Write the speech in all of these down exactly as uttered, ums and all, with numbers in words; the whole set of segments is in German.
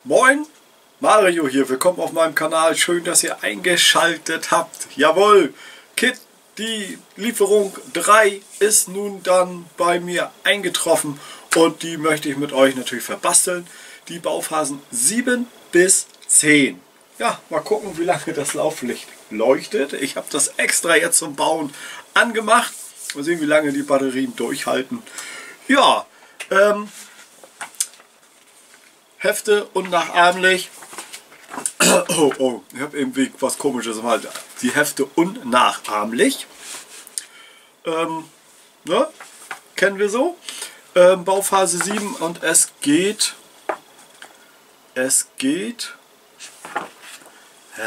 Moin, Mario hier, willkommen auf meinem Kanal, schön, dass ihr eingeschaltet habt. Jawohl, Kit, die Lieferung drei ist nun dann bei mir eingetroffen und die möchte ich mit euch natürlich verbasteln. Die Bauphasen sieben bis zehn. Ja, mal gucken, wie lange das Lauflicht leuchtet. Ich habe das extra jetzt zum Bauen angemacht. Mal sehen, wie lange die Batterien durchhalten. Ja, ähm... Hefte unnachahmlich. Oh, oh, ich habe irgendwie was Komisches im Hals. Die Hefte unnachahmlich. Ähm, ne? Kennen wir so. Ähm, Bauphase sieben und es geht. Es geht. Hä?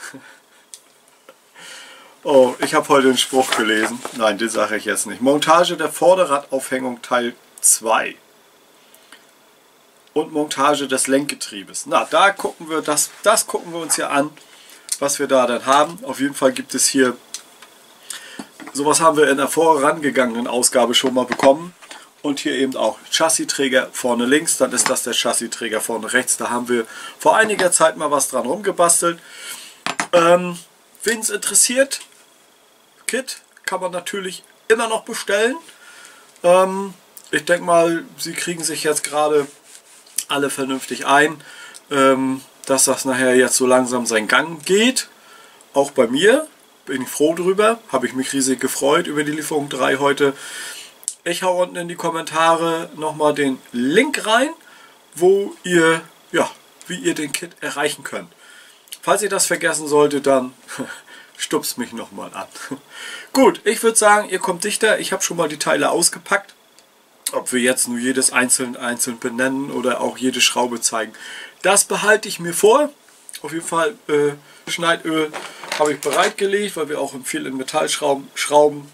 Oh, ich habe heute einen Spruch gelesen. Nein, den sage ich jetzt nicht. Montage der Vorderradaufhängung Teil zwei. Und Montage des Lenkgetriebes. Na, da gucken wir das, das gucken wir uns hier an, was wir da dann haben. Auf jeden Fall gibt es hier, sowas haben wir in der vorangegangenen Ausgabe schon mal bekommen. Und hier eben auch Chassisträger vorne links, dann ist das der Chassisträger vorne rechts. Da haben wir vor einiger Zeit mal was dran rumgebastelt. Ähm, wen es interessiert, Kit kann man natürlich immer noch bestellen. Ähm, ich denke mal, sie kriegen sich jetzt gerade alle vernünftig ein, ähm, dass das nachher jetzt so langsam seinen Gang geht. Auch bei mir bin ich froh drüber, habe ich mich riesig gefreut über die Lieferung drei heute. Ich hau unten in die Kommentare nochmal den Link rein, wo ihr, ja, wie ihr den Kit erreichen könnt. Falls ihr das vergessen solltet, dann stupst mich nochmal an. Gut, ich würde sagen, ihr kommt dichter. Ich habe schon mal die Teile ausgepackt. Ob wir jetzt nur jedes einzeln einzeln benennen oder auch jede Schraube zeigen, das behalte ich mir vor. Auf jeden Fall äh, Schneidöl habe ich bereitgelegt, weil wir auch viel in Metallschrauben schrauben.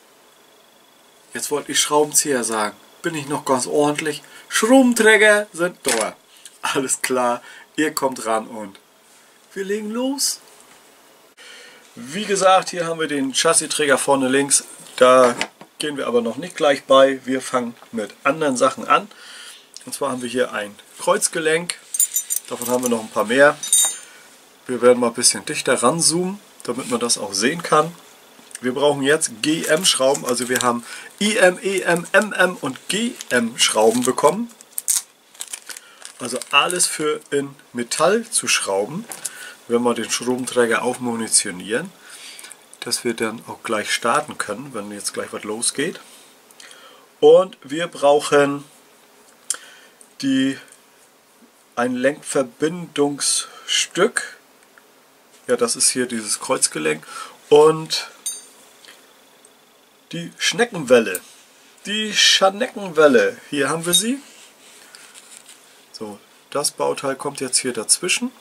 Jetzt wollte ich Schraubenzieher sagen. Bin ich noch ganz ordentlich. Schraubenträger sind da. Alles klar, ihr kommt ran und wir legen los. Wie gesagt, hier haben wir den Chassisträger vorne links. Da gehen wir aber noch nicht gleich bei. Wir fangen mit anderen Sachen an. Und zwar haben wir hier ein Kreuzgelenk. Davon haben wir noch ein paar mehr. Wir werden mal ein bisschen dichter ranzoomen, damit man das auch sehen kann. Wir brauchen jetzt G M-Schrauben. Also wir haben I M, E M, M M und G M-Schrauben bekommen. Also alles für in Metall zu schrauben. Wenn wir den Schraubenträger aufmunitionieren, dass wir dann auch gleich starten können, wenn jetzt gleich was losgeht. Und wir brauchen die ein Lenkverbindungsstück. Ja, das ist hier dieses Kreuzgelenk. Und die Schneckenwelle. Die Schneckenwelle. Hier haben wir sie. So, das Bauteil kommt jetzt hier dazwischen.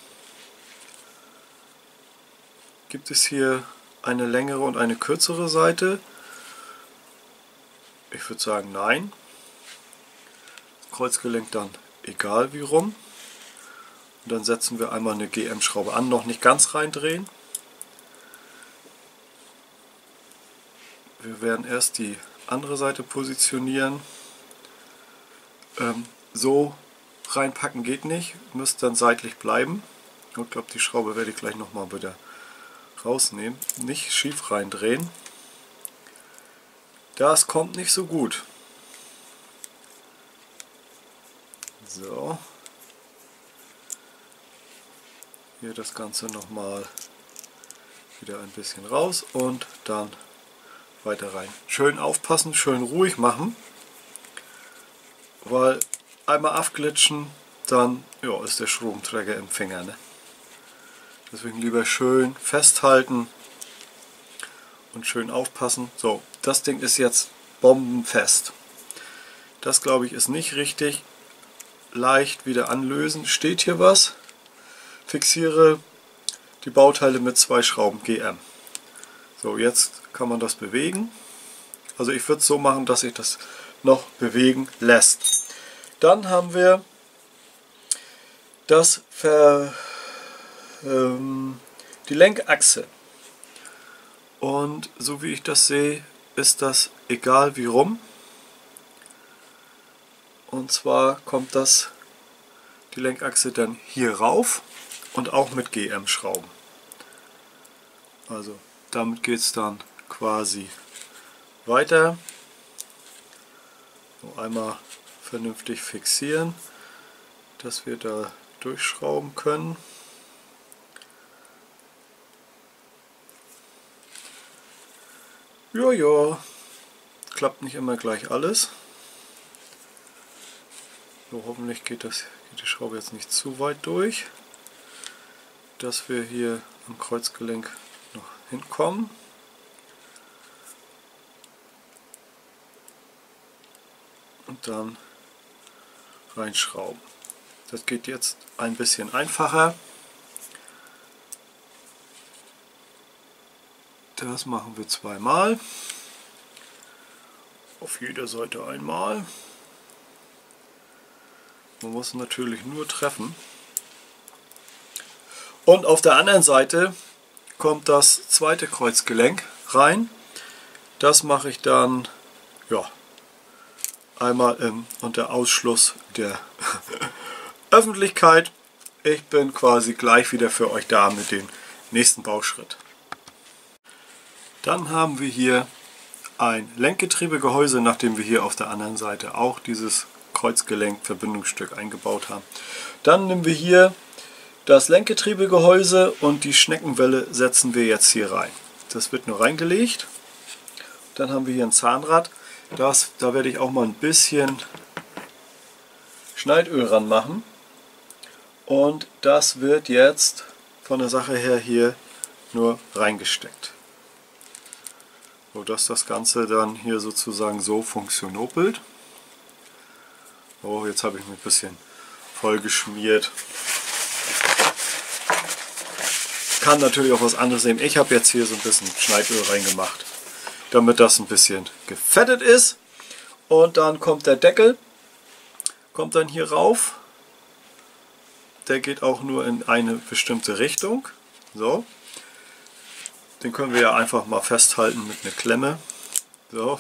Gibt es hier eine längere und eine kürzere Seite? Ich würde sagen nein. Kreuzgelenk dann egal wie rum. Und dann setzen wir einmal eine G M-Schraube an, noch nicht ganz reindrehen. Wir werden erst die andere Seite positionieren. Ähm, so reinpacken geht nicht, müsst dann seitlich bleiben. Ich glaube, die Schraube werde ich gleich nochmal wieder rausnehmen, nicht schief reindrehen. Das kommt nicht so gut. So. Hier das Ganze nochmal wieder ein bisschen raus und dann weiter rein. Schön aufpassen, schön ruhig machen, weil einmal aufglitschen, dann ja, ist der Schraubenträger im Finger. Ne? Deswegen lieber schön festhalten und schön aufpassen. So, das Ding ist jetzt bombenfest. Das glaube ich ist nicht richtig. Leicht wieder anlösen. Steht hier was? Fixiere die Bauteile mit zwei Schrauben G M. So, jetzt kann man das bewegen. Also ich würde es so machen, dass sich das noch bewegen lässt. Dann haben wir das Ver die Lenkachse. Und so wie ich das sehe, ist das egal wie rum. Und zwar kommt das die Lenkachse dann hier rauf und auch mit G M-Schrauben. Also damit geht es dann quasi weiter. So, einmal vernünftig fixieren, dass wir da durchschrauben können. Ja, ja, klappt nicht immer gleich alles. So, hoffentlich geht, das, geht die Schraube jetzt nicht zu weit durch, dass wir hier am Kreuzgelenk noch hinkommen. Und dann reinschrauben. Das geht jetzt ein bisschen einfacher. Das machen wir zweimal. Auf jeder Seite einmal. Man muss natürlich nur treffen. Und auf der anderen Seite kommt das zweite Kreuzgelenk rein. Das mache ich dann ja, einmal im, unter Ausschluss der Öffentlichkeit. Ich bin quasi gleich wieder für euch da mit dem nächsten Bauschritt. Dann haben wir hier ein Lenkgetriebegehäuse, nachdem wir hier auf der anderen Seite auch dieses Kreuzgelenk-Verbindungsstück eingebaut haben. Dann nehmen wir hier das Lenkgetriebegehäuse und die Schneckenwelle setzen wir jetzt hier rein. Das wird nur reingelegt. Dann haben wir hier ein Zahnrad. Das, da werde ich auch mal ein bisschen Schneidöl ran machen. Und das wird jetzt von der Sache her hier nur reingesteckt. So dass das Ganze dann hier sozusagen so funktionopelt. Oh, jetzt habe ich mich ein bisschen voll geschmiert. Kann natürlich auch was anderes nehmen. Ich habe jetzt hier so ein bisschen Schneidöl reingemacht, damit das ein bisschen gefettet ist. Und dann kommt der Deckel, kommt dann hier rauf. Der geht auch nur in eine bestimmte Richtung. So. Den können wir ja einfach mal festhalten mit einer Klemme. So.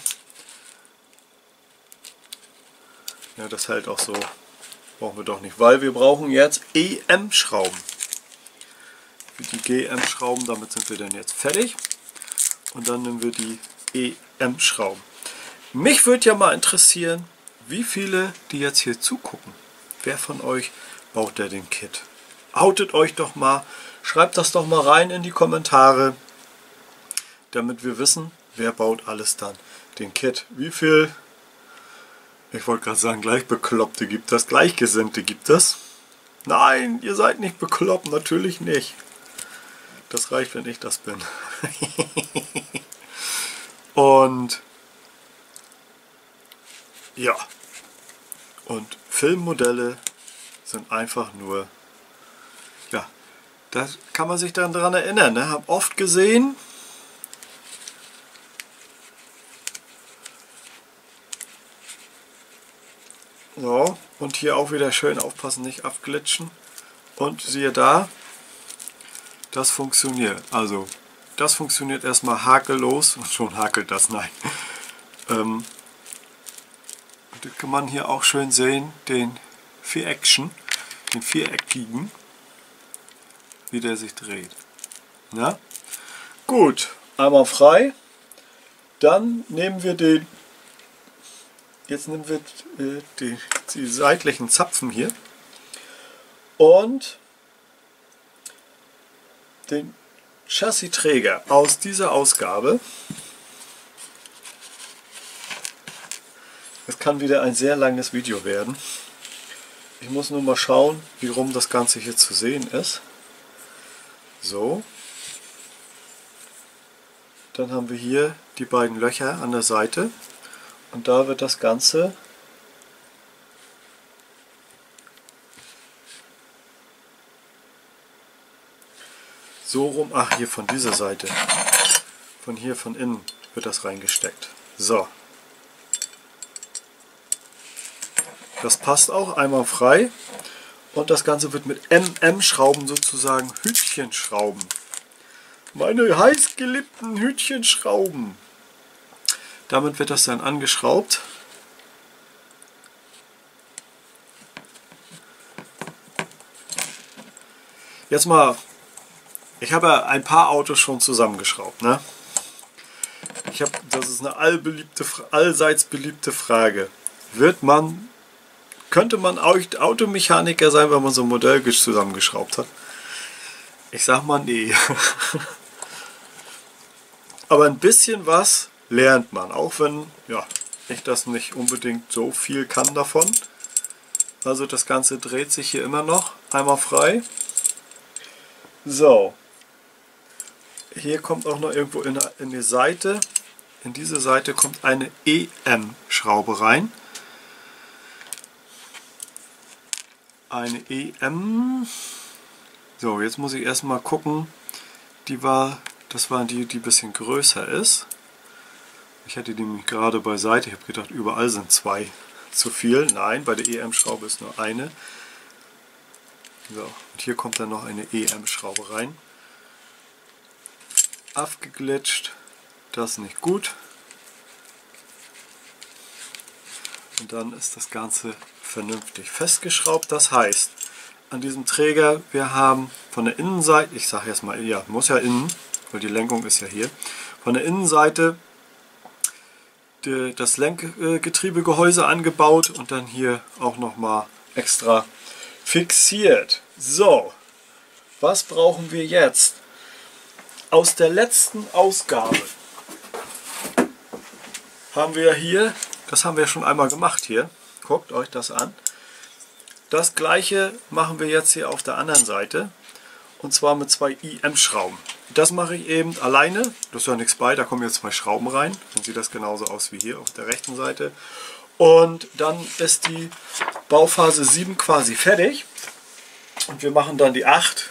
Ja, das hält auch so. Brauchen wir doch nicht, weil wir brauchen jetzt E M-Schrauben. Für die G M-Schrauben, damit sind wir dann jetzt fertig. Und dann nehmen wir die E M-Schrauben. Mich würde ja mal interessieren, wie viele, die jetzt hier zugucken, wer von euch baut der den Kit? Outet euch doch mal, schreibt das doch mal rein in die Kommentare, damit wir wissen, wer baut alles dann den Kit. Wie viel, ich wollte gerade sagen, Gleichbekloppte gibt das, Gleichgesinnte gibt es. Nein, ihr seid nicht bekloppt, natürlich nicht. Das reicht, wenn ich das bin. Und ja, und Filmmodelle sind einfach nur, ja, da kann man sich dann daran erinnern, ne? Hab oft gesehen, so, und hier auch wieder schön aufpassen, nicht abglitschen. Und siehe da, das funktioniert. Also, das funktioniert erstmal hakellos und schon hakelt das, nein. Ähm, da kann man hier auch schön sehen, den Vier-Action, den viereckigen, wie der sich dreht. Na? Gut, einmal frei. Dann nehmen wir den, jetzt nehmen wir äh, die, die seitlichen Zapfen hier und den Chassisträger aus dieser Ausgabe. Es kann wieder ein sehr langes Video werden. Ich muss nur mal schauen, wie rum das Ganze hier zu sehen ist. So. Dann haben wir hier die beiden Löcher an der Seite. Und da wird das Ganze so rum, ach hier von dieser Seite, von hier von innen wird das reingesteckt. So. Das passt auch, einmal frei. Und das Ganze wird mit M M-Schrauben sozusagen Hütchenschrauben. Meine heißgeliebten Hütchenschrauben. Damit wird das dann angeschraubt. Jetzt mal, ich habe ja ein paar Autos schon zusammengeschraubt, ne? Ich habe, das ist eine allbeliebte, allseits beliebte Frage. Wird man, könnte man Automechaniker sein, wenn man so ein Modell zusammengeschraubt hat? Ich sag mal nee. Aber ein bisschen was lernt man, auch wenn ja, ich das nicht unbedingt so viel kann davon. Also das Ganze dreht sich hier immer noch einmal frei. So, hier kommt auch noch irgendwo in, in die Seite, in diese Seite kommt eine E M-Schraube rein. Eine E M. So, jetzt muss ich erstmal gucken. Die war, das war die, die ein bisschen größer ist. Ich hatte die nämlich gerade beiseite. Ich habe gedacht, überall sind zwei zu viel. Nein, bei der E M-Schraube ist nur eine. So, und hier kommt dann noch eine E M-Schraube rein. Aufgeglitscht, das ist nicht gut. Und dann ist das Ganze vernünftig festgeschraubt. Das heißt, an diesem Träger, wir haben von der Innenseite, ich sage jetzt mal, ja, muss ja innen, weil die Lenkung ist ja hier, von der Innenseite die, das Lenkgetriebegehäuse angebaut und dann hier auch nochmal extra fixiert. So, was brauchen wir jetzt? Aus der letzten Ausgabe haben wir hier, das haben wir schon einmal gemacht hier, guckt euch das an. Das gleiche machen wir jetzt hier auf der anderen Seite und zwar mit zwei I M-Schrauben. Das mache ich eben alleine, da ist ja nichts bei, da kommen jetzt zwei Schrauben rein, dann sieht das genauso aus wie hier auf der rechten Seite. Und dann ist die Bauphase sieben quasi fertig und wir machen dann die acht.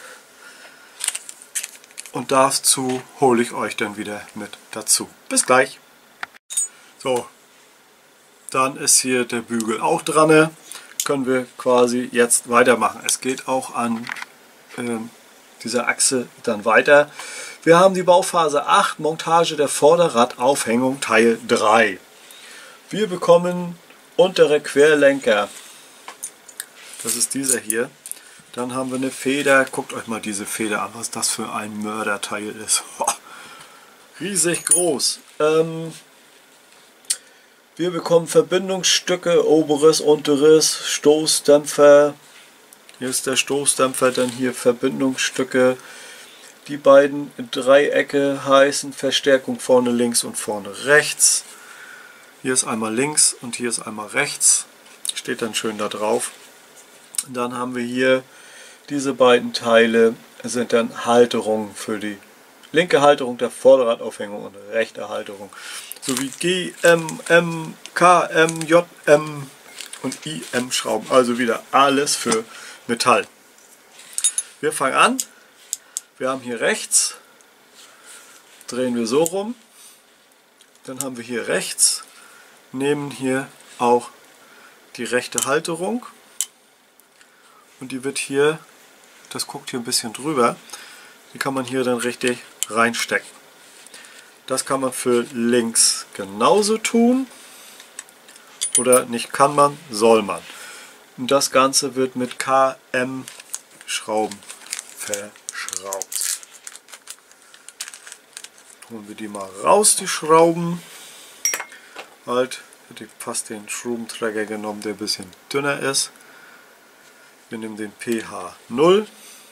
Und dazu hole ich euch dann wieder mit dazu. Bis gleich. So, dann ist hier der Bügel auch dran. Können wir quasi jetzt weitermachen. Es geht auch an äh, dieser Achse dann weiter. Wir haben die Bauphase acht, Montage der Vorderradaufhängung Teil drei. Wir bekommen untere Querlenker. Das ist dieser hier. Dann haben wir eine Feder. Guckt euch mal diese Feder an, was das für ein Mörderteil ist. Riesig groß. Ähm, wir bekommen Verbindungsstücke, oberes, unteres, Stoßdämpfer. Hier ist der Stoßdämpfer, dann hier Verbindungsstücke. Die beiden Dreiecke heißen Verstärkung vorne links und vorne rechts. Hier ist einmal links und hier ist einmal rechts. Steht dann schön da drauf. Dann haben wir hier diese beiden Teile, sind dann Halterungen für die linke Halterung der Vorderradaufhängung und rechte Halterung. Sowie G, M, M, K, M, J, M und I M Schrauben. Also wieder alles für Metall. Wir fangen an. Wir haben hier rechts, drehen wir so rum. Dann haben wir hier rechts, nehmen hier auch die rechte Halterung. Und die wird hier, das guckt hier ein bisschen drüber, die kann man hier dann richtig reinstecken. Das kann man für links genauso tun. Oder nicht kann man, soll man. Und das Ganze wird mit K M Schrauben verschraubt. Holen wir die mal raus, die Schrauben. Halt, hätte ich fast den Schraubenträger genommen, der ein bisschen dünner ist. Wir nehmen den P H null.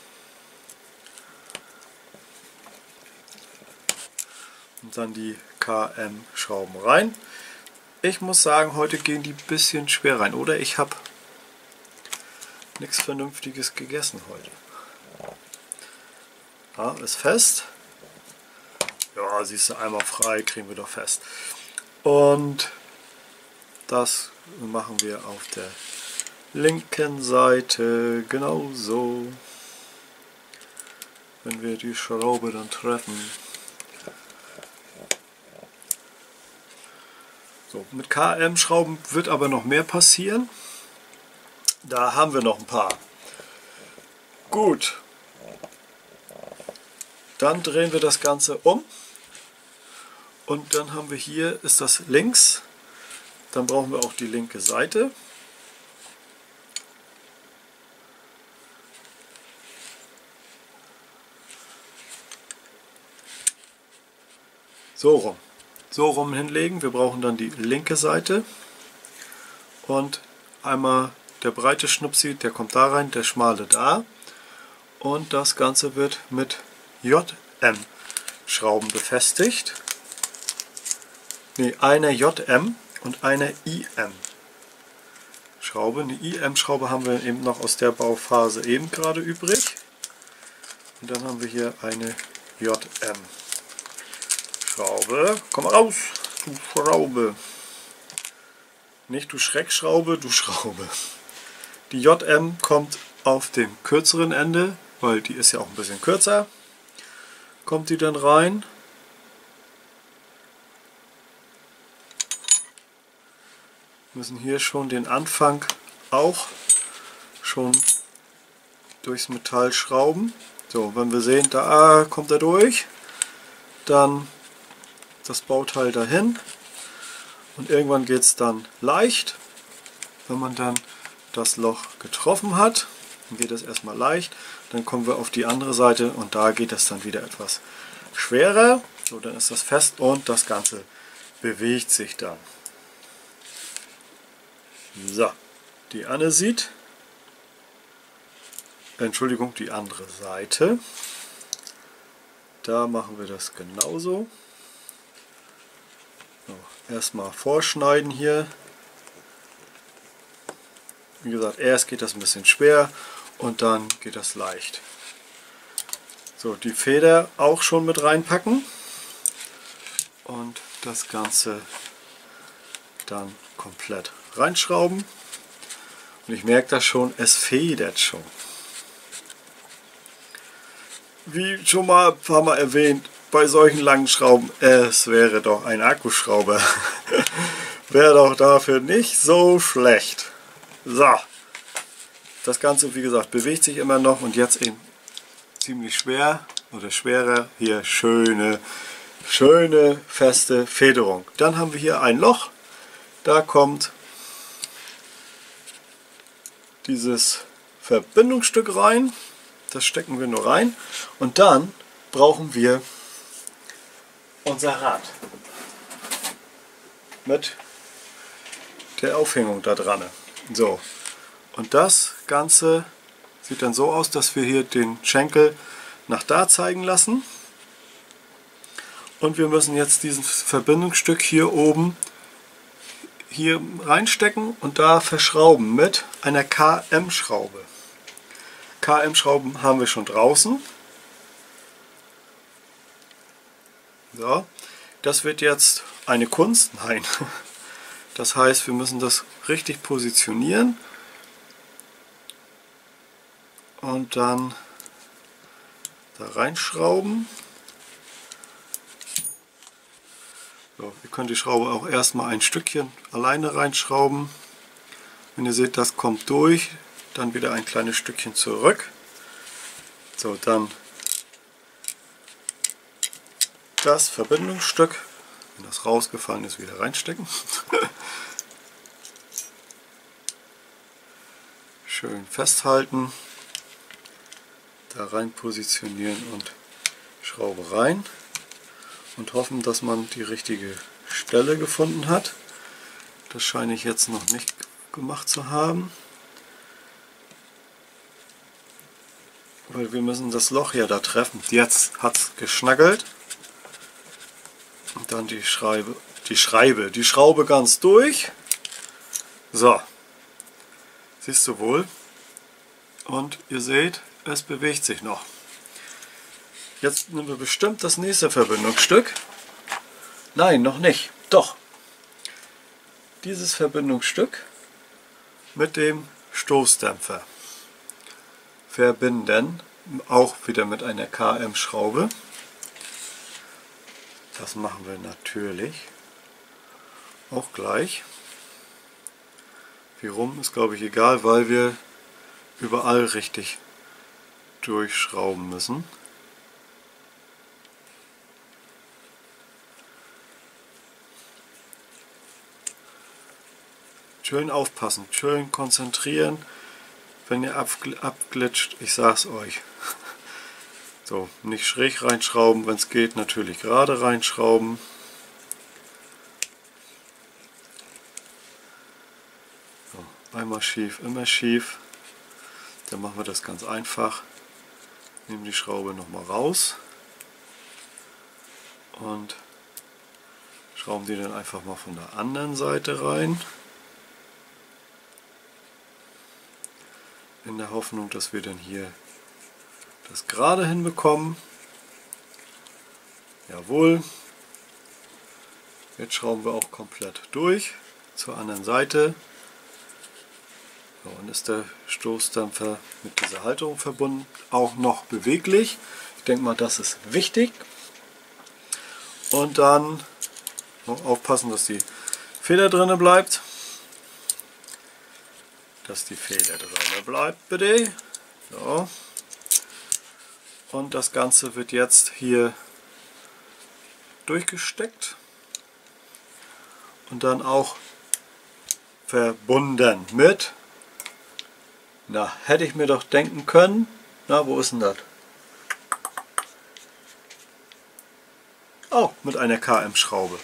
Und dann die K M Schrauben rein. Ich muss sagen, heute gehen die ein bisschen schwer rein. Oder ich habe nichts Vernünftiges gegessen heute. Ja, ist fest. Ja, siehst du, einmal frei, kriegen wir doch fest. Und das machen wir auf der linken Seite genauso. Wenn wir die Schraube dann treffen. So, mit K M Schrauben wird aber noch mehr passieren. Da haben wir noch ein paar. Gut. Dann drehen wir das Ganze um. Und dann haben wir hier, ist das links. Dann brauchen wir auch die linke Seite. So rum. So rum hinlegen. Wir brauchen dann die linke Seite. Und einmal der breite Schnupsi, der kommt da rein, der schmale da. Und das Ganze wird mit J M Schrauben befestigt. Ne, eine J M und eine I M Schraube. Eine I M Schraube haben wir eben noch aus der Bauphase eben gerade übrig. Und dann haben wir hier eine J M Schraube. Komm mal raus, du Schraube. Nicht du Schreckschraube, du Schraube. Die J M kommt auf dem kürzeren Ende, weil die ist ja auch ein bisschen kürzer. Kommt die dann rein. Müssen hier schon den Anfang auch schon durchs Metall schrauben. So, wenn wir sehen, da kommt er durch, dann das Bauteil dahin und irgendwann geht es dann leicht. Wenn man dann das Loch getroffen hat, dann geht es erstmal leicht, dann kommen wir auf die andere Seite und da geht es dann wieder etwas schwerer. So, dann ist das fest und das Ganze bewegt sich dann. So, die Anne sieht, Entschuldigung, die andere Seite. Da machen wir das genauso. So, erstmal vorschneiden hier. Wie gesagt, erst geht das ein bisschen schwer und dann geht das leicht. So, die Feder auch schon mit reinpacken und das Ganze dann komplett reinschrauben. Und ich merke das schon, es federt schon. Wie schon mal ein paar Mal erwähnt, bei solchen langen Schrauben, es wäre doch ein Akkuschrauber. Wäre doch dafür nicht so schlecht. So, das Ganze, wie gesagt, bewegt sich immer noch und jetzt eben ziemlich schwer oder schwerer. Hier schöne, schöne feste Federung. Dann haben wir hier ein Loch, da kommt dieses Verbindungsstück rein. Das stecken wir nur rein und dann brauchen wir unser Rad mit der Aufhängung da dran. So, und das Ganze sieht dann so aus, dass wir hier den Schenkel nach da zeigen lassen. Und wir müssen jetzt dieses Verbindungsstück hier oben hier reinstecken und da verschrauben mit einer K M-Schraube. K M-Schrauben haben wir schon draußen. So, das wird jetzt eine Kunst. Nein. Das heißt, wir müssen das richtig positionieren und dann da reinschrauben. So, ihr könnt die Schraube auch erstmal ein Stückchen alleine reinschrauben. Wenn ihr seht, das kommt durch, dann wieder ein kleines Stückchen zurück. So, dann das Verbindungsstück, wenn das rausgefallen ist, wieder reinstecken. Schön festhalten, da rein positionieren und Schraube rein und hoffen, dass man die richtige Stelle gefunden hat. Das scheine ich jetzt noch nicht gemacht zu haben, weil wir müssen das Loch ja da treffen. Jetzt hat es geschnackelt und dann die Schreibe, die Schreibe, die Schraube ganz durch. So, siehst du wohl, und ihr seht, es bewegt sich noch. Jetzt nehmen wir bestimmt das nächste Verbindungsstück. Nein, noch nicht. Doch. Dieses Verbindungsstück mit dem Stoßdämpfer verbinden, auch wieder mit einer K M-Schraube. Das machen wir natürlich auch gleich. Wie rum ist, glaube ich, egal, weil wir überall richtig durchschrauben müssen. Schön aufpassen, schön konzentrieren, wenn ihr abglitscht, ich sag's euch. So, nicht schräg reinschrauben, wenn es geht, natürlich gerade reinschrauben. So, einmal schief, immer schief. Dann machen wir das ganz einfach. Nehmen die Schraube nochmal raus und schrauben die dann einfach mal von der anderen Seite rein. In der Hoffnung, dass wir dann hier das gerade hinbekommen. Jawohl. Jetzt schrauben wir auch komplett durch zur anderen Seite. So, und ist der Stoßdämpfer mit dieser Halterung verbunden, auch noch beweglich. Ich denke mal, das ist wichtig. Und dann noch aufpassen, dass die Feder drin bleibt. Dass die Feder drin bleibt, bitte. So. Und das Ganze wird jetzt hier durchgesteckt und dann auch verbunden mit, na, hätte ich mir doch denken können, na, wo ist denn das? Oh, mit einer K M-Schraube.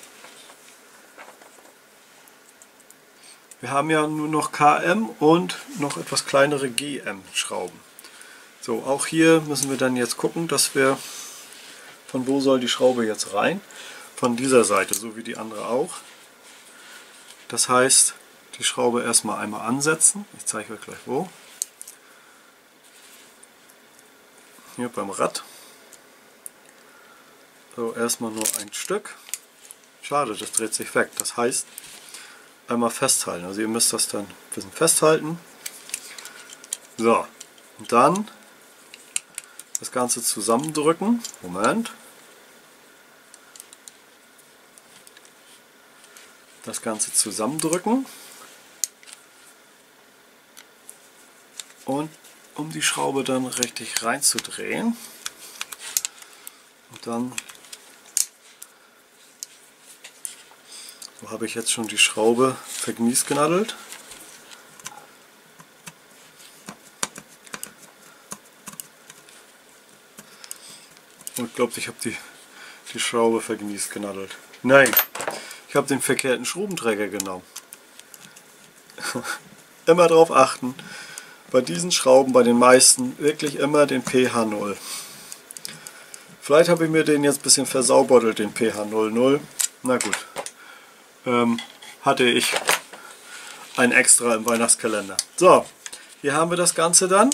Wir haben ja nur noch K M und noch etwas kleinere G M-Schrauben. So, auch hier müssen wir dann jetzt gucken, dass wir, von wo soll die Schraube jetzt rein? Von dieser Seite, so wie die andere auch. Das heißt, die Schraube erstmal einmal ansetzen. Ich zeige euch gleich wo. Hier beim Rad. So, erstmal nur ein Stück. Schade, das dreht sich weg. Das heißt, einmal festhalten. Also ihr müsst das dann ein bisschen festhalten. So, und dann das Ganze zusammendrücken. Moment. Das Ganze zusammendrücken. Und um die Schraube dann richtig reinzudrehen. Und dann so habe ich jetzt schon die Schraube vergniesgenadelt. Und glaubt, ich habe die, die Schraube vergniesgenadelt. Nein, ich habe den verkehrten Schrubenträger genommen. Immer darauf achten, bei diesen Schrauben, bei den meisten, wirklich immer den P H null. Vielleicht habe ich mir den jetzt ein bisschen versaubottelt, den P H null null. Na gut. Ähm, hatte ich ein extra im Weihnachtskalender. So, hier haben wir das Ganze dann.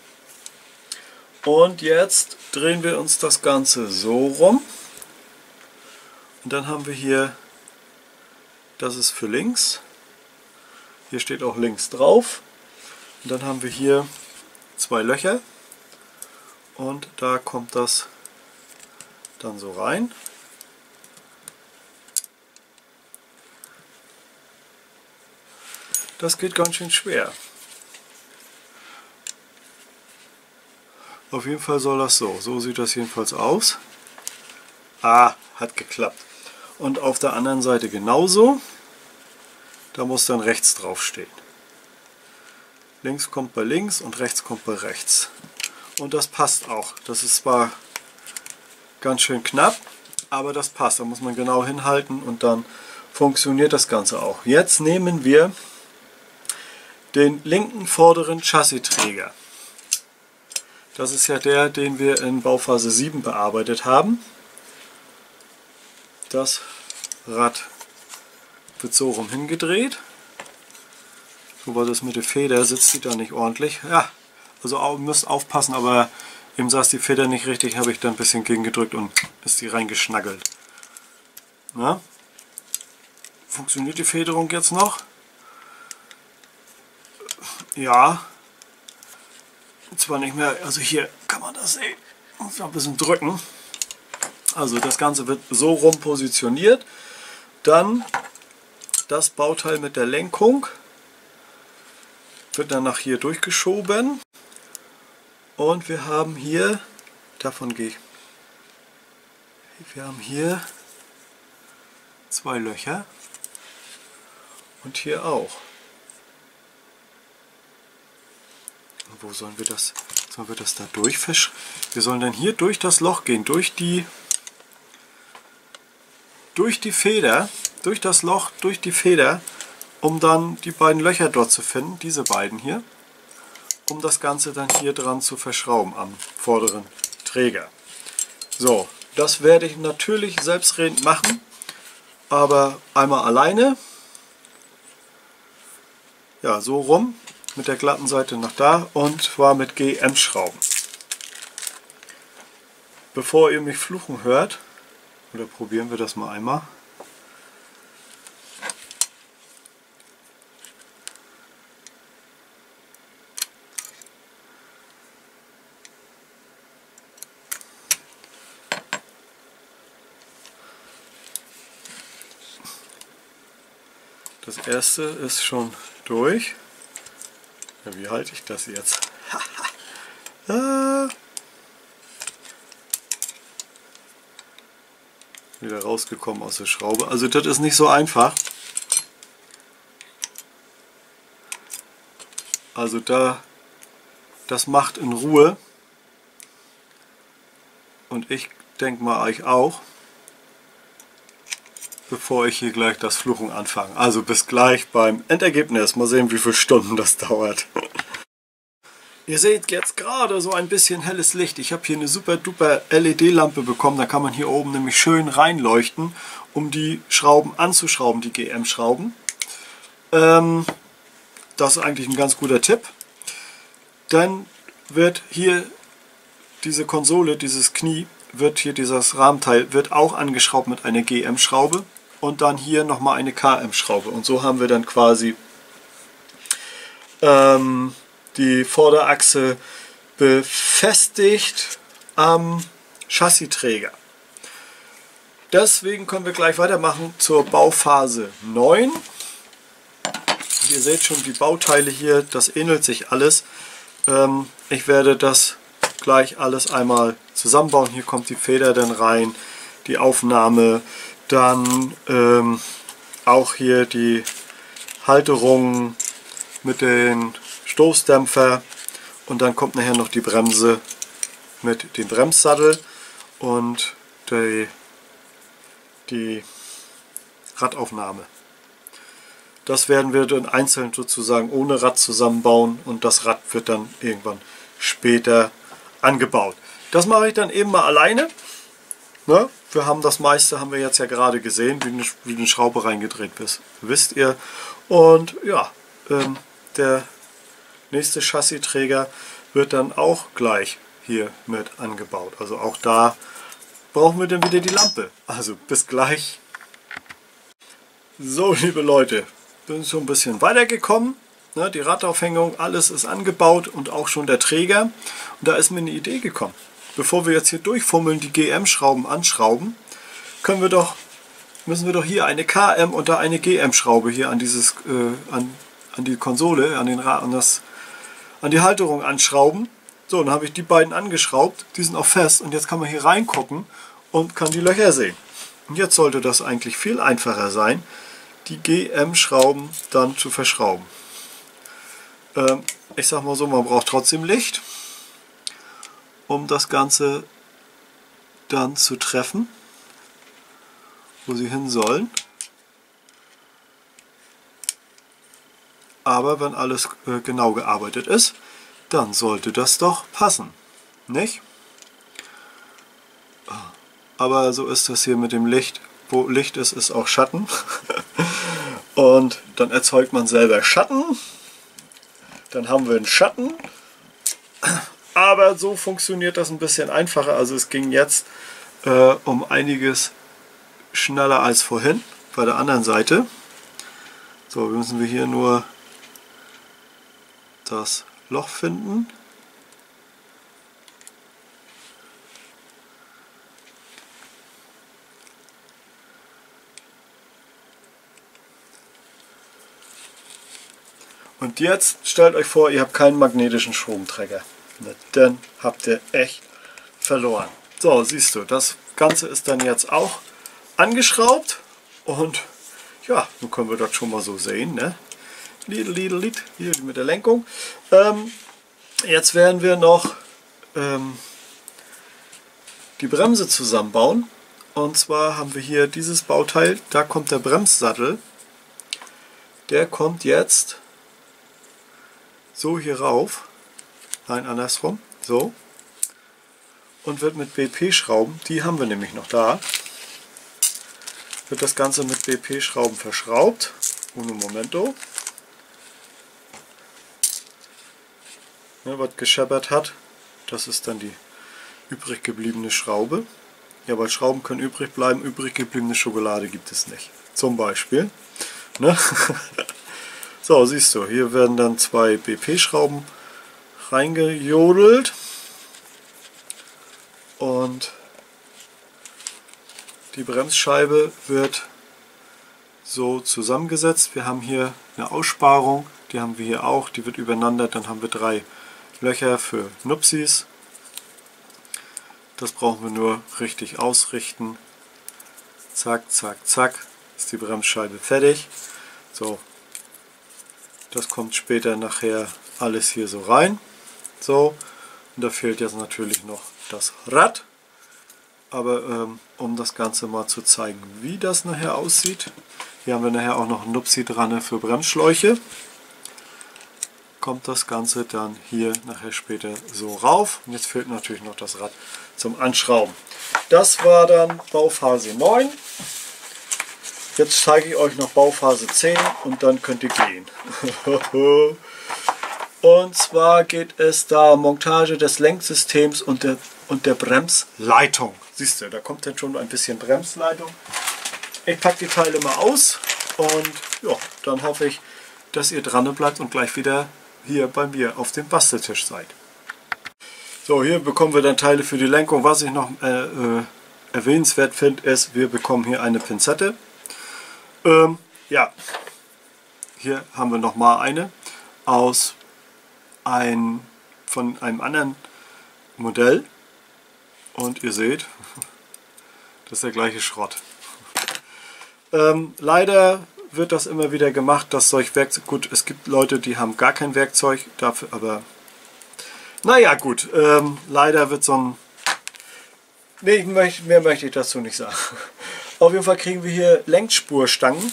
Und jetzt drehen wir uns das Ganze so rum. Und dann haben wir hier, das ist für links. Hier steht auch links drauf. Und dann haben wir hier zwei Löcher. Und da kommt das dann so rein. Das geht ganz schön schwer. Auf jeden Fall soll das so. So sieht das jedenfalls aus. Ah, hat geklappt. Und auf der anderen Seite genauso. Da muss dann rechts drauf stehen. Links kommt bei links und rechts kommt bei rechts. Und das passt auch. Das ist zwar ganz schön knapp, aber das passt. Da muss man genau hinhalten und dann funktioniert das Ganze auch. Jetzt nehmen wir den linken vorderen Chassisträger. Das ist ja der, den wir in Bauphase sieben bearbeitet haben. Das Rad wird so rum hingedreht. So war das mit der Feder, sitzt die da nicht ordentlich. Ja, also ihr müsst aufpassen, aber eben saß die Feder nicht richtig, habe ich dann ein bisschen gegengedrückt und ist die reingeschnaggelt. Na? Funktioniert die Federung jetzt noch? Ja. Zwar nicht mehr, also hier kann man das sehen. Muss noch ein bisschen drücken. Also das Ganze wird so rum positioniert. Dann das Bauteil mit der Lenkung wird dann nach hier durchgeschoben. Und wir haben hier, davon gehe ich, wir haben hier zwei Löcher und hier auch. Wo sollen wir das, sollen wir das da durch versch... Wir sollen dann hier durch das Loch gehen, durch die, durch die Feder, durch das Loch, durch die Feder um dann die beiden Löcher dort zu finden, diese beiden hier, um das Ganze dann hier dran zu verschrauben am vorderen Träger. So, das werde ich natürlich selbstredend machen, aber einmal alleine, ja, so rum, mit der glatten Seite nach da und zwar mit G M-Schrauben. Bevor ihr mich fluchen hört, oder probieren wir das mal einmal. Das erste ist schon durch. Ja, wie halte ich das jetzt? ah. Wieder rausgekommen aus der Schraube. Also das ist nicht so einfach. Also da, das macht in Ruhe. Und ich denke mal euch auch. Bevor ich hier gleich das Fluchen anfange. Also bis gleich beim Endergebnis. Mal sehen, wie viele Stunden das dauert. Ihr seht jetzt gerade so ein bisschen helles Licht. Ich habe hier eine super duper L E D-Lampe bekommen. Da kann man hier oben nämlich schön reinleuchten, um die Schrauben anzuschrauben, die G M-Schrauben. Ähm, das ist eigentlich ein ganz guter Tipp. Dann wird hier diese Konsole, dieses Knie, wird hier dieses Rahmenteil, wird auch angeschraubt mit einer G M-Schraube. Und dann hier nochmal eine K M-Schraube. Und so haben wir dann quasi ähm, die Vorderachse befestigt am Chassisträger. Deswegen können wir gleich weitermachen zur Bauphase neun. Ihr seht schon die Bauteile hier, das ähnelt sich alles. Ähm, ich werde das gleich alles einmal zusammenbauen. Hier kommt die Feder dann rein, die Aufnahme. Dann ähm, auch hier die Halterung mit den Stoßdämpfer und dann kommt nachher noch die Bremse mit dem Bremssattel und die, die Radaufnahme. Das werden wir dann einzeln sozusagen ohne Rad zusammenbauen und das Rad wird dann irgendwann später angebaut. Das mache ich dann eben mal alleine. Ne? Wir haben das meiste, haben wir jetzt ja gerade gesehen, wie eine, wie eine Schraube reingedreht ist, wisst ihr. Und ja, ähm, der nächste Chassisträger wird dann auch gleich hier mit angebaut. Also auch da brauchen wir dann wieder die Lampe. Also bis gleich. So, liebe Leute, bin schon ein bisschen weitergekommen. Ne, die Radaufhängung, alles ist angebaut und auch schon der Träger. Und da ist mir eine Idee gekommen. Bevor wir jetzt hier durchfummeln, die G M-Schrauben anschrauben, können wir doch, müssen wir doch hier eine K M und da eine G M-Schraube hier an dieses, äh, an, an die Konsole, an den Rad, an das, an die Halterung anschrauben. So, dann habe ich die beiden angeschraubt, die sind auch fest und jetzt kann man hier reingucken und kann die Löcher sehen. Und jetzt sollte das eigentlich viel einfacher sein, die G M-Schrauben dann zu verschrauben. Ähm, ich sag mal so, man braucht trotzdem Licht, um das Ganze dann zu treffen, wo sie hin sollen. Aber wenn alles äh, genau gearbeitet ist, dann sollte das doch passen, nicht? Aber so ist das hier mit dem Licht. Wo Licht ist, ist auch Schatten. Und dann erzeugt man selber Schatten. Dann haben wir einen Schatten. Aber so funktioniert das ein bisschen einfacher. Also es ging jetzt äh, um einiges schneller als vorhin bei der anderen Seite. So, müssen wir hier nur das Loch finden. Und jetzt stellt euch vor, ihr habt keinen magnetischen Stromträger. Dann habt ihr echt verloren. So, siehst du, das Ganze ist dann jetzt auch angeschraubt. Und ja, nun können wir das schon mal so sehen. Ne? Lidl, Lidl, Lidl, hier mit der Lenkung. Ähm, jetzt werden wir noch ähm, die Bremse zusammenbauen. Und zwar haben wir hier dieses Bauteil, da kommt der Bremssattel. der kommt jetzt so hier rauf, nein andersrum, so, und wird mit B P-Schrauben, die haben wir nämlich noch da, wird das Ganze mit B P-Schrauben verschraubt. Uno momento. Ja, was gescheppert hat, das ist dann die übrig gebliebene Schraube. Ja, weil Schrauben können übrig bleiben, übrig gebliebene Schokolade gibt es nicht. Zum Beispiel. Ne? So, siehst du, hier werden dann zwei B P-Schrauben reingejodelt. Und die Bremsscheibe wird so zusammengesetzt. Wir haben hier eine Aussparung, die haben wir hier auch, die wird übereinander, dann haben wir drei Löcher für Nupsis. Das brauchen wir nur richtig ausrichten. Zack, zack, zack, ist die Bremsscheibe fertig. So, das kommt später nachher alles hier so rein. So, und da fehlt jetzt natürlich noch das Rad. Aber ähm, um das Ganze mal zu zeigen, wie das nachher aussieht, hier haben wir nachher auch noch ein Nupsi dran für Bremsschläuche. Kommt das Ganze dann hier nachher später so rauf. Und jetzt fehlt natürlich noch das Rad zum Anschrauben. Das war dann Bauphase neun. Jetzt zeige ich euch noch Bauphase zehn und dann könnt ihr gehen. Und zwar geht es da Montage des Lenksystems und der, und der Bremsleitung. Siehst du, da kommt dann schon ein bisschen Bremsleitung. Ich packe die Teile mal aus und ja, dann hoffe ich, dass ihr dran bleibt und gleich wieder hier bei mir auf dem Basteltisch seid. So, hier bekommen wir dann Teile für die Lenkung. Was ich noch äh, äh, erwähnenswert finde, ist, wir bekommen hier eine Pinzette. Ähm, ja, hier haben wir noch mal eine aus ein, von einem anderen Modell. Und ihr seht, das ist der gleiche Schrott. Ähm, leider wird das immer wieder gemacht, dass solch Werkzeug, gut, es gibt Leute, die haben gar kein Werkzeug dafür, aber naja gut, ähm, leider wird so ein, nee, ich möchte, mehr möchte ich dazu nicht sagen. Auf jeden Fall kriegen wir hier Lenkspurstangen,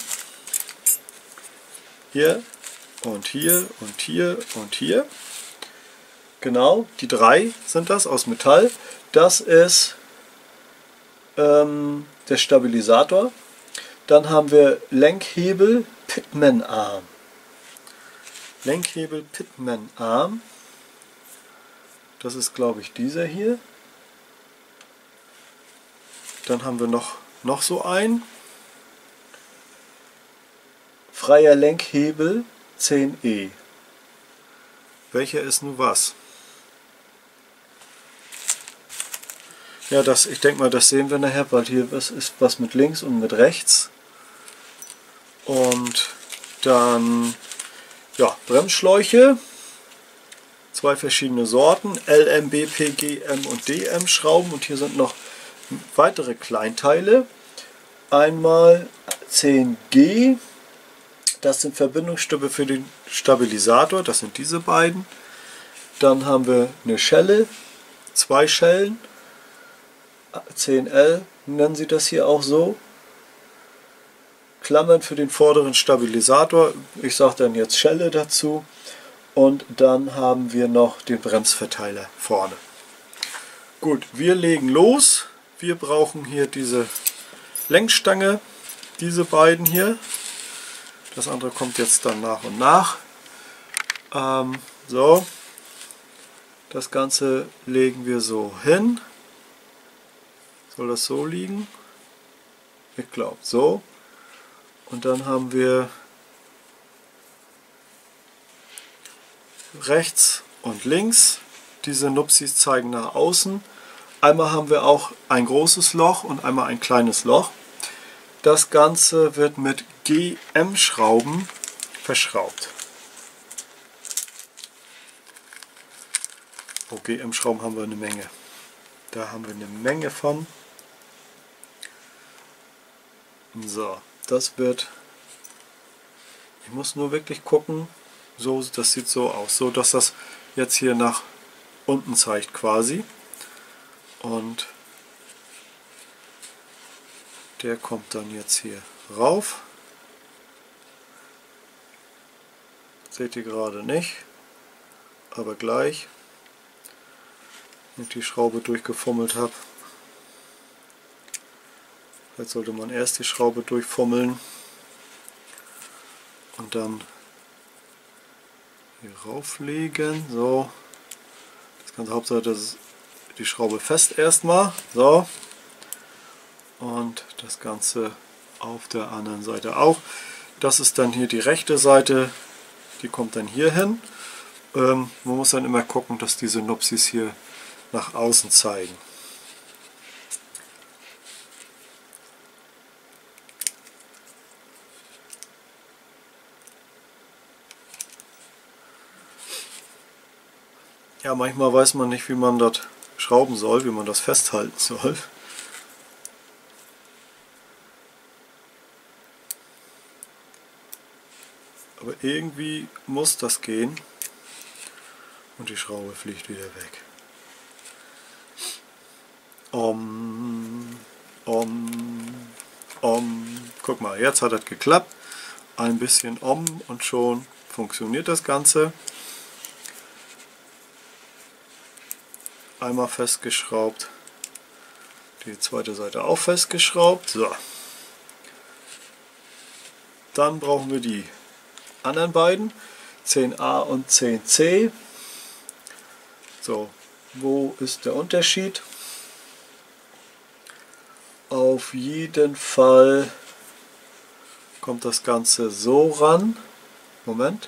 hier und hier und hier und hier, genau, die drei sind das aus Metall, das ist ähm, der Stabilisator. Dann haben wir Lenkhebel Pitman Arm. Lenkhebel Pitman Arm. Das ist, glaube ich, dieser hier. Dann haben wir noch, noch so einen. Freier Lenkhebel zehn E. Welcher ist nun was? Ja, das, ich denke mal, das sehen wir nachher, weil hier was ist was mit links und mit rechts. Und dann ja, Bremsschläuche, zwei verschiedene Sorten, L M, B P, G M und D M Schrauben, und hier sind noch weitere Kleinteile. Einmal zehn G, das sind Verbindungsstücke für den Stabilisator, das sind diese beiden. Dann haben wir eine Schelle, zwei Schellen, zehn L nennen sie das hier auch so. Klammern für den vorderen Stabilisator, ich sage dann jetzt Schelle dazu. Und dann haben wir noch den Bremsverteiler vorne. Gut, wir legen los. Wir brauchen hier diese Lenkstange, diese beiden hier. Das andere kommt jetzt dann nach und nach. Ähm, so, das Ganze legen wir so hin. Soll das so liegen? Ich glaube so. Und dann haben wir rechts und links. Diese Nupsis zeigen nach außen. Einmal haben wir auch ein großes Loch und einmal ein kleines Loch. Das Ganze wird mit G M-Schrauben verschraubt. Oh, G M-Schrauben haben wir eine Menge. Da haben wir eine Menge von. So, das wird, ich muss nur wirklich gucken, so, das sieht so aus, so dass das jetzt hier nach unten zeigt quasi. Und der kommt dann jetzt hier rauf. Seht ihr gerade nicht, aber gleich, wenn ich die Schraube durchgefummelt habe. Jetzt sollte man erst die Schraube durchfummeln und dann hier rauflegen. So, das ganze Hauptsache, das ist die Schraube fest erstmal. So, und das Ganze auf der anderen Seite auch. Das ist dann hier die rechte Seite, die kommt dann hier hin. Ähm, man muss dann immer gucken, dass diese Nupsis hier nach außen zeigen. Ja, manchmal weiß man nicht, wie man das schrauben soll, wie man das festhalten soll. Aber irgendwie muss das gehen und die Schraube fliegt wieder weg. Om, om, om. Guck mal, jetzt hat das geklappt. Ein bisschen om und schon funktioniert das Ganze. Einmal festgeschraubt, die zweite Seite auch festgeschraubt. So. Dann brauchen wir die anderen beiden, zehn a und zehn c. So, wo ist der Unterschied? Auf jeden Fall kommt das Ganze so ran. Moment.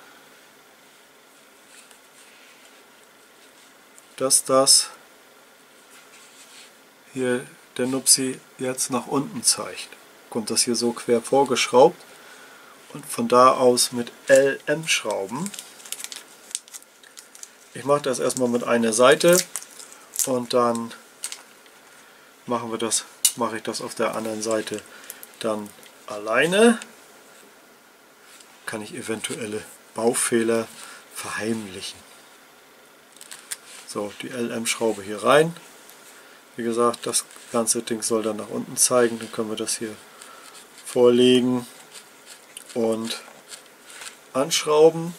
Dass das hier der Nupsi jetzt nach unten zeigt. Kommt das hier so quer vorgeschraubt und von da aus mit L M Schrauben. Ich mache das erstmal mit einer Seite und dann machen wir das, mache ich das auf der anderen Seite dann alleine. Kann ich eventuelle Baufehler verheimlichen. So, die L M Schraube hier rein. Wie gesagt, das ganze Ding soll dann nach unten zeigen. Dann können wir das hier vorlegen und anschrauben.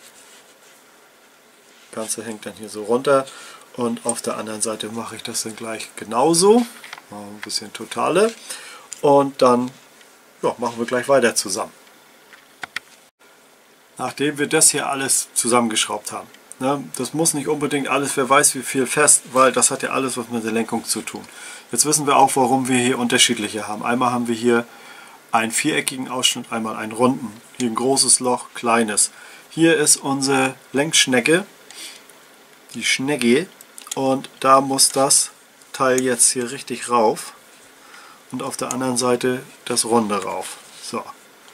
Das Ganze hängt dann hier so runter und auf der anderen Seite mache ich das dann gleich genauso. Mal ein bisschen totale und dann ja, machen wir gleich weiter zusammen. Nachdem wir das hier alles zusammengeschraubt haben. Ne, das muss nicht unbedingt alles, wer weiß wie viel fest, weil das hat ja alles was mit der Lenkung zu tun. Jetzt wissen wir auch, warum wir hier unterschiedliche haben. Einmal haben wir hier einen viereckigen Ausschnitt, einmal einen runden. Hier ein großes Loch, kleines. Hier ist unsere Lenkschnecke, die Schnecke, und da muss das Teil jetzt hier richtig rauf und auf der anderen Seite das runde rauf. So.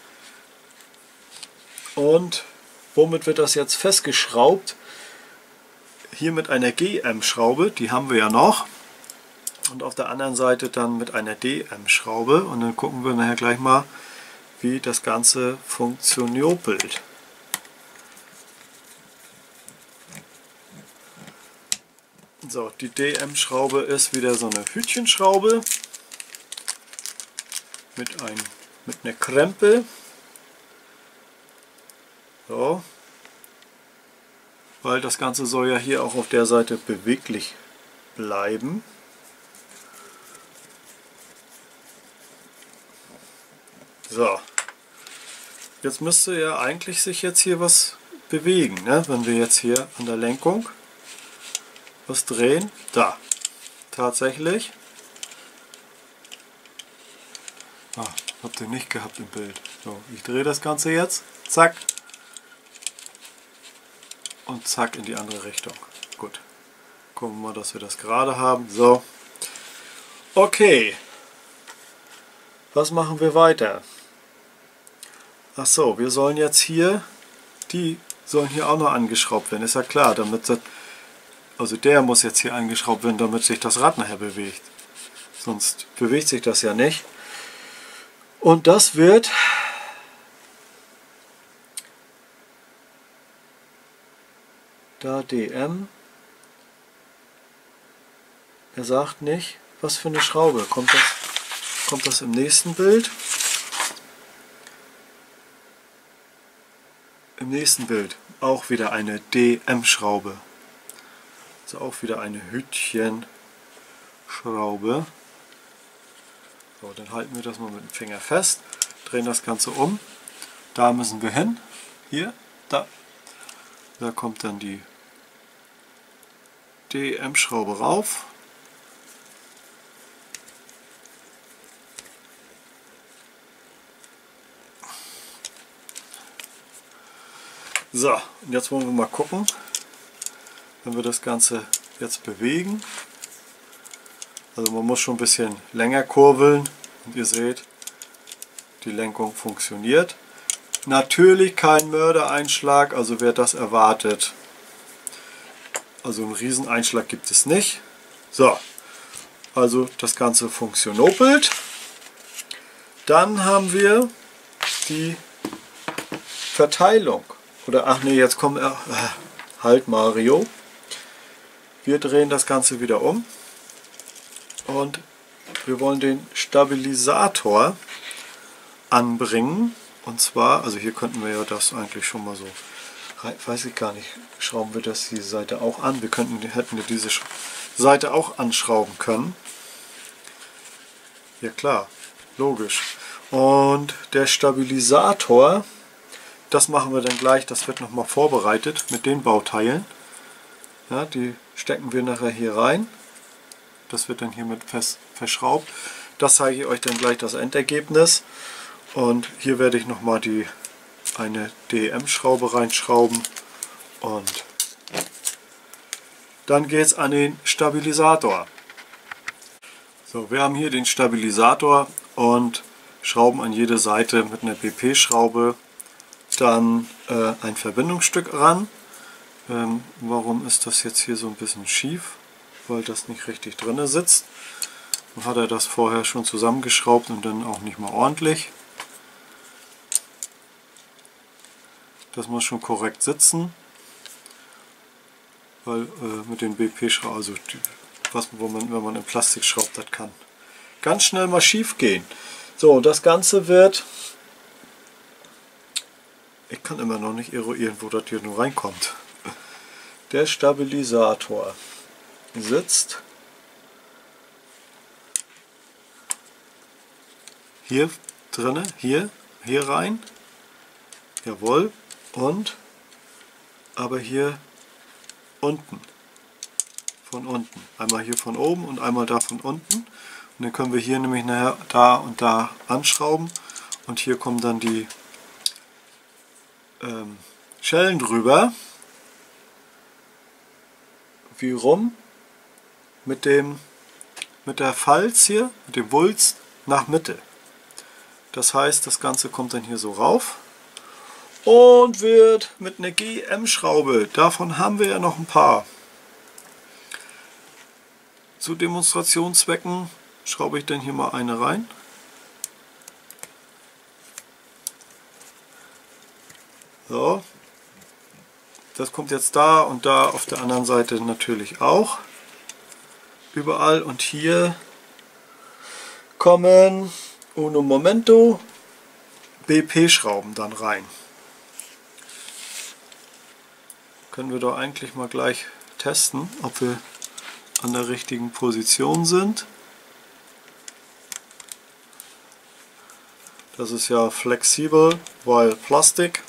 Und womit wird das jetzt festgeschraubt? Hier mit einer G M-Schraube, die haben wir ja noch. Und auf der anderen Seite dann mit einer D M-Schraube. Und dann gucken wir nachher gleich mal, wie das Ganze funktioniert. So, die D M-Schraube ist wieder so eine Hütchenschraube mit, ein, mit einer Krempe. So. Weil das Ganze soll ja hier auch auf der Seite beweglich bleiben. So. Jetzt müsste ja eigentlich sich jetzt hier was bewegen, ne? Wenn wir jetzt hier an der Lenkung was drehen. Da. Tatsächlich. Ah, habt ihr nicht gehabt im Bild. So, ich drehe das Ganze jetzt. Zack. Und zack in die andere Richtung. Gut. Gucken wir mal, dass wir das gerade haben. So. Okay. Was machen wir weiter? Ach so, wir sollen jetzt hier, die sollen hier auch noch angeschraubt werden. Ist ja klar, damit das, also der muss jetzt hier angeschraubt werden, damit sich das Rad nachher bewegt. Sonst bewegt sich das ja nicht. Und das wird da D M. Er sagt nicht, was für eine Schraube. Kommt das, kommt das im nächsten Bild? im nächsten Bild auch wieder eine D M-Schraube. Also auch wieder eine Hütchenschraube. So, dann halten wir das mal mit dem Finger fest, drehen das Ganze um. Da müssen wir hin. Hier, da. Da kommt dann die D M-Schraube rauf. So, und jetzt wollen wir mal gucken, wenn wir das Ganze jetzt bewegen. Also man muss schon ein bisschen länger kurbeln und ihr seht, die Lenkung funktioniert. Natürlich kein Mördereinschlag, also wer das erwartet, also einen Rieseneinschlag gibt es nicht. So, also das Ganze funktioniert. Dann haben wir die Verteilung. Oder ach nee, jetzt kommt er. Äh, halt Mario. Wir drehen das Ganze wieder um. Und wir wollen den Stabilisator anbringen. Und zwar, also hier könnten wir ja das eigentlich schon mal so, weiß ich gar nicht, schrauben wir das die Seite auch an. Wir könnten, hätten wir diese Seite auch anschrauben können. Ja klar, logisch. Und der Stabilisator, das machen wir dann gleich, das wird nochmal vorbereitet mit den Bauteilen. Ja, die stecken wir nachher hier rein. Das wird dann hiermit fest verschraubt. Das zeige ich euch dann gleich das Endergebnis. Und hier werde ich nochmal die eine D M-Schraube reinschrauben. Und dann geht es an den Stabilisator. So, wir haben hier den Stabilisator und schrauben an jede Seite mit einer B P-Schraube dann äh, ein Verbindungsstück ran. Ähm, warum ist das jetzt hier so ein bisschen schief? Weil das nicht richtig drin sitzt. Dann hat er das vorher schon zusammengeschraubt und dann auch nicht mal ordentlich. Das muss schon korrekt sitzen, weil äh, mit den B P-Schrauben, also die, was, wo man, wenn man in Plastik schraubt, das kann ganz schnell mal schief gehen. So, das Ganze wird, ich kann immer noch nicht eruieren, wo das hier nur reinkommt. Der Stabilisator sitzt hier drinne, hier, hier rein, jawohl, und aber hier unten, von unten, einmal hier von oben und einmal da von unten, und dann können wir hier nämlich nachher da und da anschrauben und hier kommen dann die ähm, Schellen drüber, wie rum, mit dem mit der Falz hier, mit dem Wulst nach Mitte. Das heißt, das Ganze kommt dann hier so rauf und wird mit einer G M-Schraube, davon haben wir ja noch ein paar. Zu Demonstrationszwecken schraube ich dann hier mal eine rein. So, das kommt jetzt da und da auf der anderen Seite natürlich auch. Überall, und hier kommen uno momento B P-Schrauben dann rein. Können wir doch eigentlich mal gleich testen, ob wir an der richtigen Position sind. Das ist ja flexibel, weil Plastik.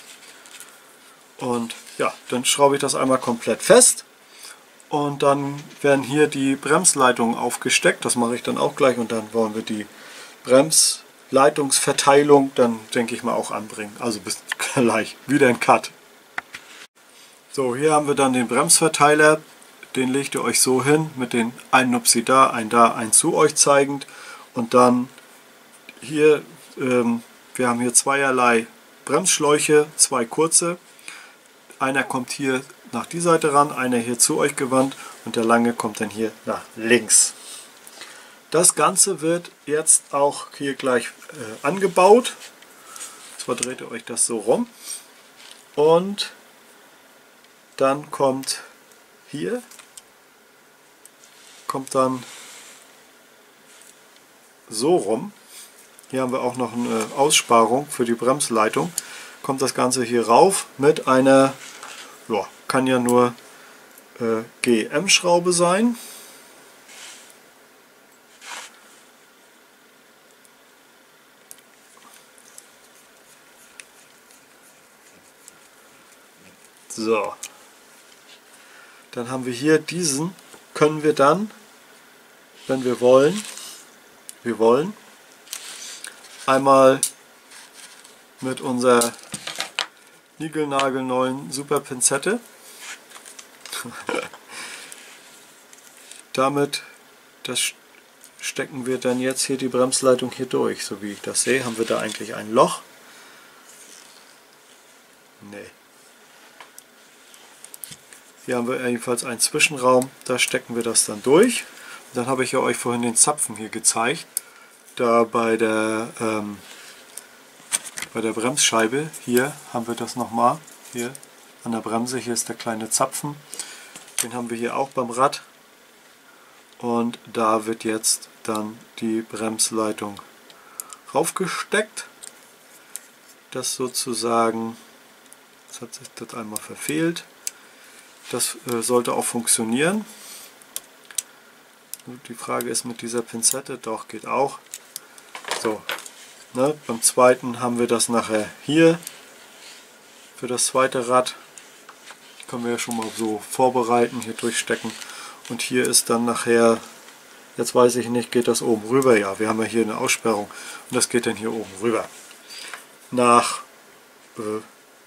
Und ja, dann schraube ich das einmal komplett fest. Und dann werden hier die Bremsleitungen aufgesteckt. Das mache ich dann auch gleich. Und dann wollen wir die Bremsleitungsverteilung dann, denke ich mal, auch anbringen. Also bis gleich. Wieder ein Cut. So, hier haben wir dann den Bremsverteiler. Den legt ihr euch so hin mit den ein Nupsi da, ein da, ein zu euch zeigend. Und dann hier, ähm, wir haben hier zweierlei Bremsschläuche, zwei kurze. Einer kommt hier nach die Seite ran, einer hier zu euch gewandt und der lange kommt dann hier nach links. Das Ganze wird jetzt auch hier gleich äh, angebaut. Zwar dreht ihr euch das so rum und dann kommt hier kommt dann so rum. Hier haben wir auch noch eine Aussparung für die Bremsleitung. kommt das Ganze hier rauf mit einer, ja, kann ja nur äh, G M-Schraube sein. So, dann haben wir hier diesen, können wir dann, wenn wir wollen, wir wollen, einmal mit unserer niegelnagelneuen Super Pinzette damit, das stecken wir dann jetzt hier die Bremsleitung hier durch. So wie ich das sehe, haben wir da eigentlich ein Loch. Nee. Hier haben wir jedenfalls einen Zwischenraum, da stecken wir das dann durch. Und dann habe ich ja euch vorhin den Zapfen hier gezeigt. Da bei der, ähm, bei der Bremsscheibe, hier haben wir das nochmal, hier an der Bremse, hier ist der kleine Zapfen. Den haben wir hier auch beim Rad. Und da wird jetzt dann die Bremsleitung raufgesteckt. Das sozusagen, jetzt hat sich das einmal verfehlt. Das äh, sollte auch funktionieren. Die Frage ist mit dieser Pinzette, doch, geht auch. So, ne, beim zweiten haben wir das nachher hier für das zweite Rad. Können wir ja schon mal so vorbereiten, hier durchstecken. Und hier ist dann nachher, jetzt weiß ich nicht, geht das oben rüber? Ja, wir haben ja hier eine Aussperrung und das geht dann hier oben rüber. Nach äh,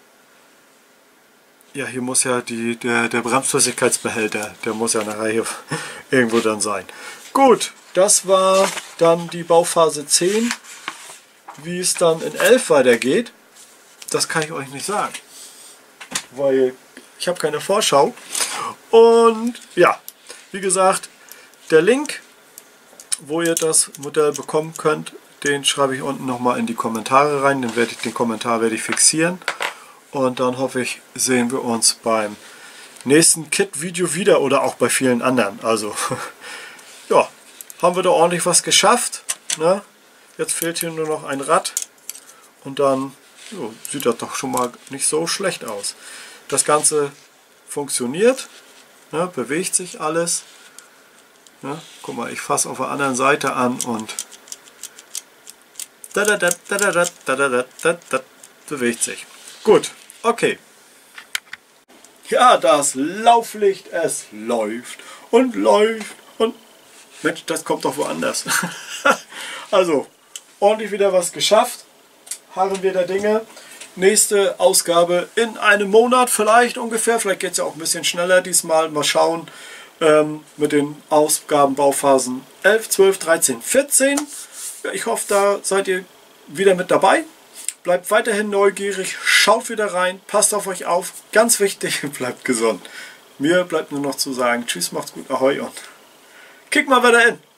ja, hier muss ja die, der, der Bremsflüssigkeitsbehälter, der muss ja nachher hier irgendwo dann sein. Gut, das war dann die Bauphase zehn. Wie es dann in elf weitergeht, das kann ich euch nicht sagen. Weil ich habe keine Vorschau. Und ja, wie gesagt, der Link, wo ihr das Modell bekommen könnt, den schreibe ich unten nochmal in die Kommentare rein. Den, werde ich, den Kommentar werde ich fixieren. Und dann hoffe ich, sehen wir uns beim nächsten Kit-Video wieder oder auch bei vielen anderen. Also, ja, haben wir da ordentlich was geschafft. Ne? Jetzt fehlt hier nur noch ein Rad und dann jo, sieht das doch schon mal nicht so schlecht aus. Das Ganze funktioniert, ne? Bewegt sich alles. Ne? Guck mal, ich fasse auf der anderen Seite an und da, da, da, da, da, da, da, da, da, da, bewegt sich. Gut, okay. Ja, das Lauflicht, es läuft und läuft und... Mensch, das kommt doch woanders. Also, ordentlich wieder was geschafft. Harren wir der Dinge. Nächste Ausgabe in einem Monat vielleicht ungefähr. Vielleicht geht es ja auch ein bisschen schneller diesmal. Mal schauen ähm, mit den Ausgaben Bauphasen elf, zwölf, dreizehn, vierzehn. Ja, ich hoffe, da seid ihr wieder mit dabei. Bleibt weiterhin neugierig, schaut wieder rein, passt auf euch auf. Ganz wichtig, bleibt gesund. Mir bleibt nur noch zu sagen, tschüss, macht's gut, ahoi und kick mal wieder in.